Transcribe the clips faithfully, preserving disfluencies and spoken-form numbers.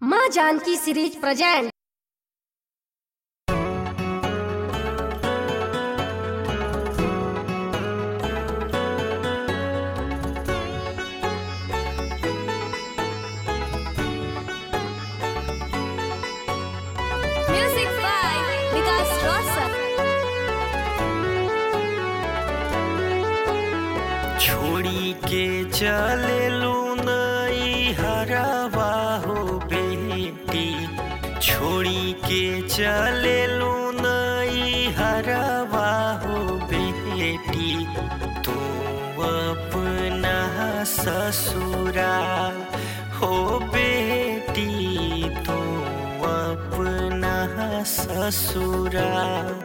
माँ Janaki series present. Music by Vikas Rosal. छोड़ी के चले लू नई हरवा हो बेटी, छोड़ी के चले लू नई हरवा हो बेटी, तू अपना ससुराल हो बेटी, तू अपना ससुराल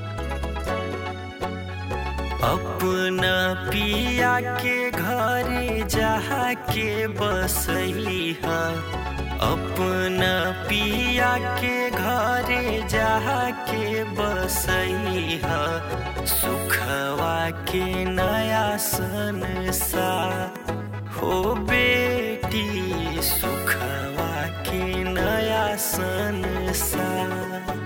अपना पिया के घरे जहा के बसई है, अपना पिया के घरे जहा के बसई है, सुखवा के नया संसार हो बेटी, सुखवा के नया संसार।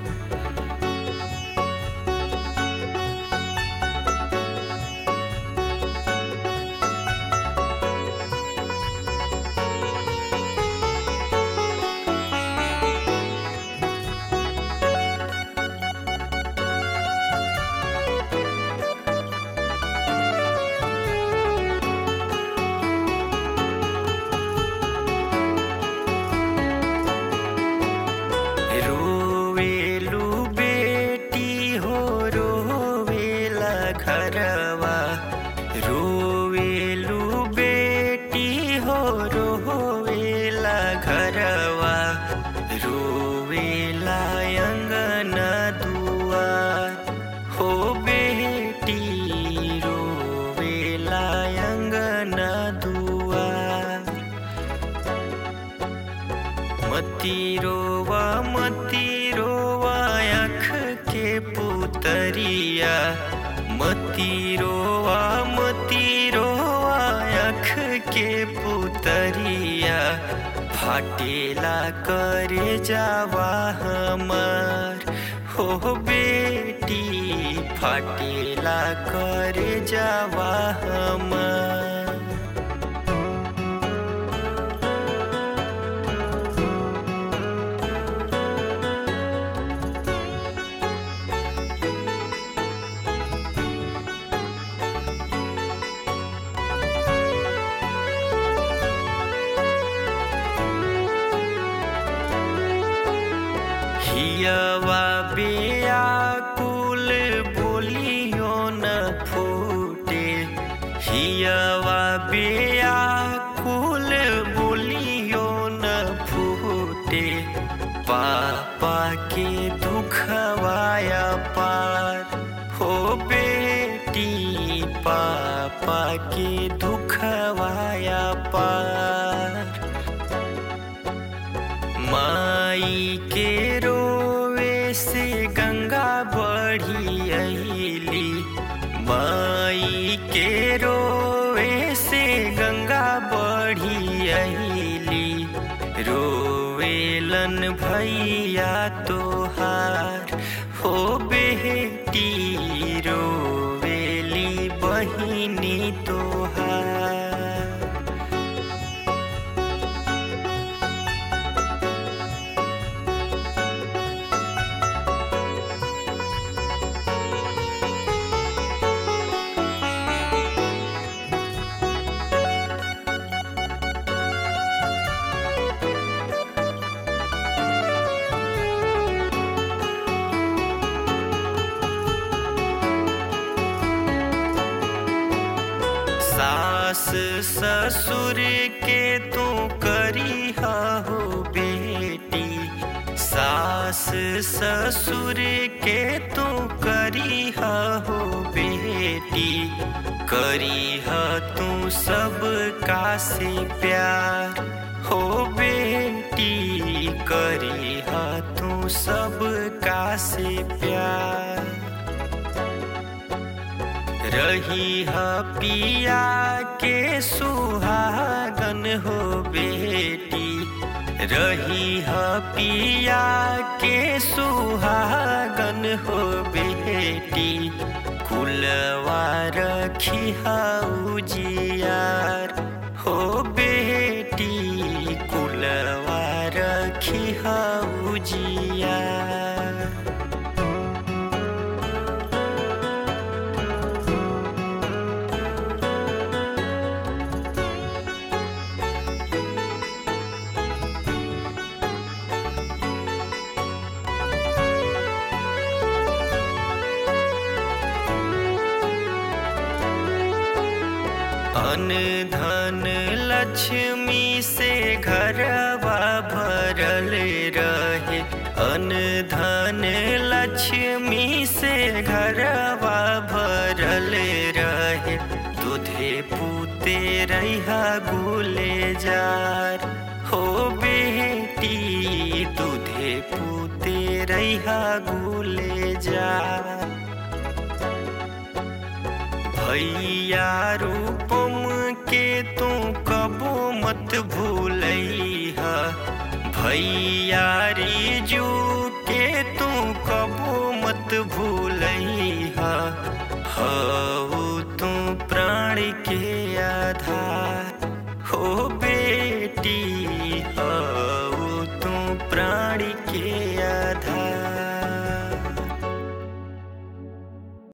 घरवा रोवेलू बेटी हो रोवेला घरवा, रोवेला अंगना दुआर हो बेटी, रोवेला अंगना दुआर। मती रोवा मती रोवा आँख के पुतरिया, मती रोवा मती रोवा आँख के पुतरिया, फाटेला करे जावा हमार हो बेटी, फाटेला करे जावा हमार। हियवा बेआकुल बोलियो न फूटे, हियवा बेआकुल बोलियो न फूटे, पापा के दुखवाया पार हो बेटी, पापा के दुखवाया पार। माई के रोवे से गंगा बढ़ी अहिली, माई के रोवे से गंगा बढ़ी अहिली, रोवेलन भैया तोहार हो बेटी, रोवेली बहिनी तोहार। सास ससुर के तू करी हो बेटी, सास ससुर के तू करी हो बेटी, करी हो तू सब का से प्यार हो बेटी, करी हो तू सब का से प्यार। रही है पिया के सुहागन हो बेटी, रही है पिया के सुहागन हो बेटी, कुलवा रखी है उजियार हो बेटी, कुलवा रखी है उजियार। अन धन लक्ष्मी से घरवा भरल रहे, अन धन लक्ष्मी से घरवा भरल रहे, दूधे पूते रहा गुले जार हो बेटी, दूधे पूते रहा गुले जार। भैया रूपम के तू कबो मत भूलैहा, भैया रिजू के तू कबो मत भूलैहा, हऊ तू प्राण के